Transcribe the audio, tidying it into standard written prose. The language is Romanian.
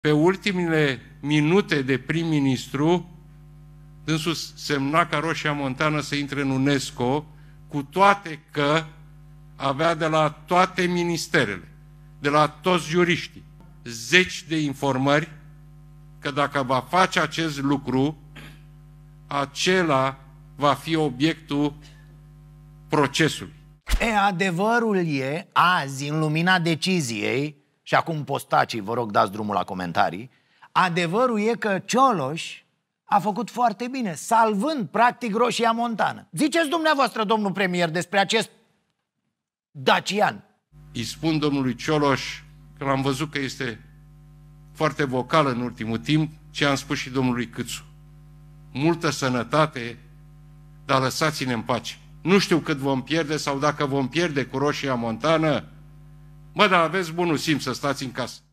Pe ultimele minute de prim-ministru, dânsul semna ca Roșia Montană să intre în UNESCO, cu toate că avea de la toate ministerele, de la toți juriștii, zeci de informări că dacă va face acest lucru, acela va fi obiectul procesului. Adevărul e, azi, în lumina deciziei, și acum postacii, vă rog dați drumul la comentarii, adevărul e că Cioloș a făcut foarte bine, salvând practic Roșia Montană. Ziceți dumneavoastră, domnul premier, despre acest dacian. Îi spun domnului Cioloș că l-am văzut că este foarte vocal în ultimul timp, ce am spus și domnului Câțu. Multă sănătate, dar lăsați-ne în pace. Nu știu cât vom pierde sau dacă vom pierde cu Roșia Montană, dar aveți bunul simț să stați în casă.